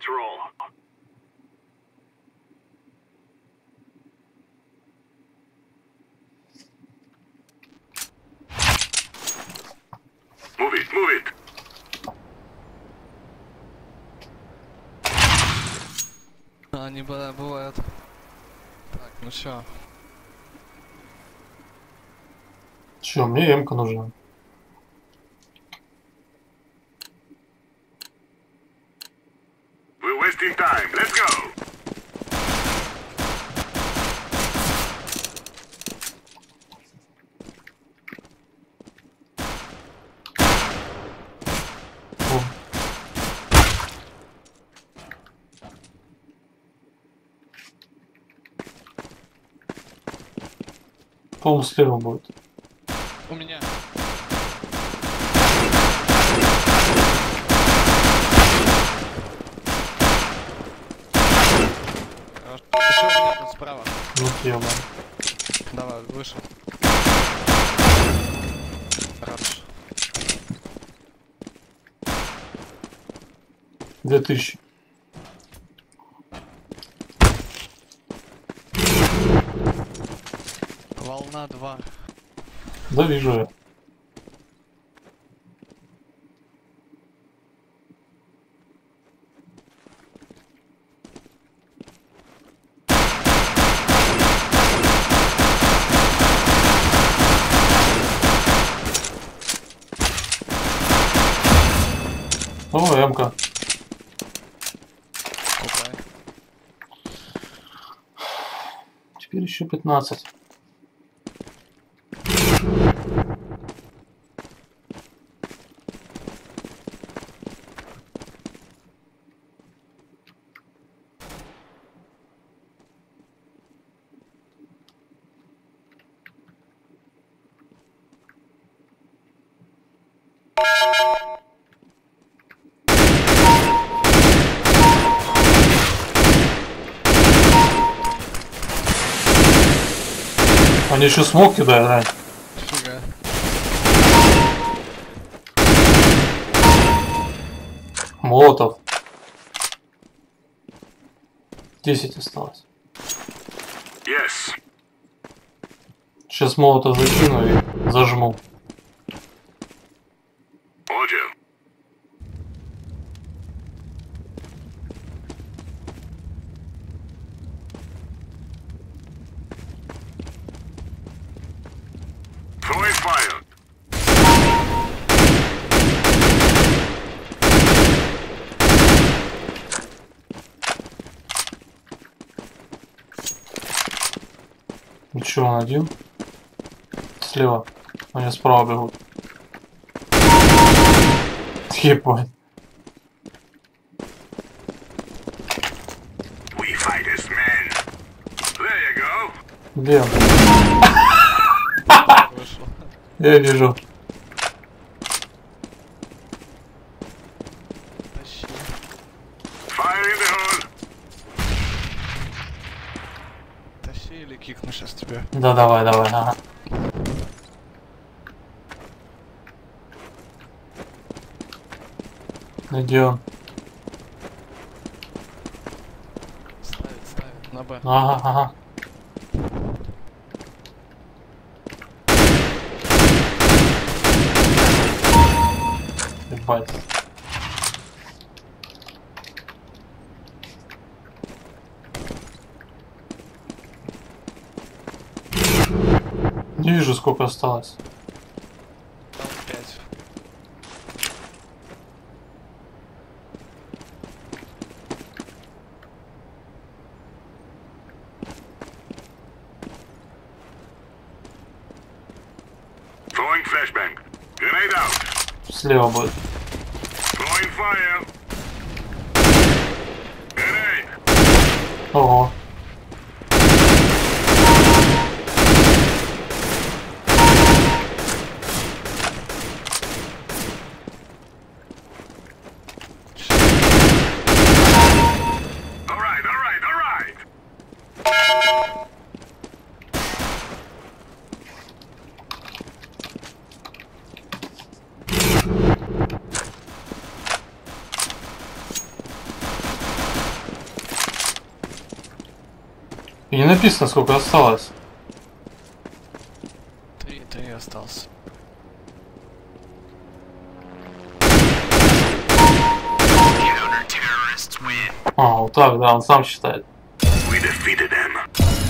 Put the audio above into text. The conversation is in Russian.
Let's roll. Move it, move it. Они бывают. Так, ну чё? Чё, мне М-ка нужна. We're wasting time. Let's go. О. По-моему, слева будет. У меня. Еще у меня тут справа. Ну, съема. Давай, вышел. Хорош. 2000. Волна 2. Да, вижу я. О, М-ка. Купай. Теперь еще 15. Они еще смог кидают, да? Фига. Молотов. 10 осталось. Yes. Сейчас молотов закину и зажму. Roger. Throwing fire. Ничего, он один. Слева. Они справа бегут. Ебать. We fight as men. There you go. Где он? Вышел. Я вижу. Тащи. Fire in the hole. Тащи или кикну сейчас тебя. Да, давай, давай, ага. Где он? Ставит. На Б. Ага, ага. Ебать. Не вижу, сколько осталось. Там 5. Throwing flashbang. Grenade out. Слева будет. Throwing fire. Grenade. Ого. All right, all right, all right. И не написано, сколько осталось. Три остался. Counter-terrorists win. А, вот так, да, он сам считает. We defeated them.